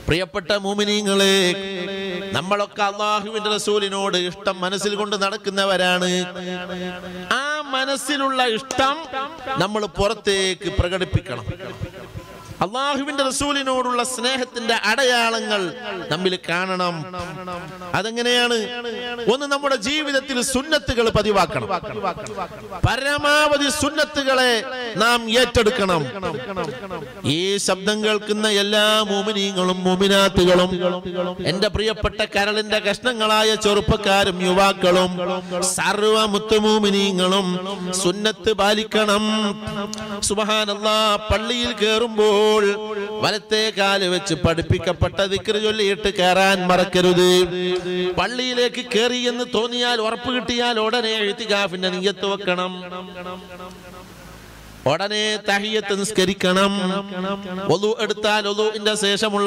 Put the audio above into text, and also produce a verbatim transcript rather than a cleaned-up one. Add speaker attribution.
Speaker 1: പ്രിയപ്പെട്ട മുഅ്മിനീങ്ങളെ, നമ്മളൊക്കെ അല്ലാഹുവിന്റെ റസൂലിനോട് ഇഷ്ടം മനസ്സിൽ കൊണ്ട് നടക്കുന്നവരാണ്. ആ മനസ്സിലുള്ള ഇഷ്ടം നമ്മൾ പുറത്തേക്ക് പ്രകടിപ്പിക്കണം. അല്ലാഹുവിന്റെ റസൂലിനോടുള്ള സ്നേഹത്തിന്റെ അടയാളങ്ങൾ നമ്മിൽ കാണണം. അതെങ്ങനെയാണ്? ഒന്ന്, നമ്മുടെ ജീവിതത്തിൽ സുന്നത്തുകൾ പതിവാക്കണം. പരമാവധി സുന്നത്തുകളെ നാം ഏറ്റെടുക്കണം. ഈ ശബ്ദം കേൾക്കുന്ന എല്ലാ മുഅ്മിനീങ്ങളും മുഅ്മിനാത്തുകളും, എന്റെ പ്രിയപ്പെട്ട കരളിന്റെ കഷ്ണങ്ങളായ ചെറുപ്പക്കാരും യുവാക്കളും സർവ്വ മുത്തുമുഅ്മിനീങ്ങളും സുന്നത്ത് പാലിക്കണം. സുബ്ഹാനല്ലാഹ്, പള്ളിയിൽ കയറുമ്പോൾ വലത്തെ കാല് വെച്ച് പഠിപ്പിക്കപ്പെട്ട ദിക്റ് ചൊല്ലിയിട്ട് കയറാൻ മറക്കരുത്. പള്ളിയിലേക്ക് കയറി എന്ന് തോന്നിയാൽ, ഉറപ്പ് കിട്ടിയാൽ ഉടനെ ഇഅ്തികാഫിന്റെ നിയ്യത്ത് വെക്കണം. ഉടനെ തഹിയ്യത്ത് നിസ്കരിക്കണം. വുളു എടുത്താൽ വുളുവിന്റെ ശേഷമുള്ള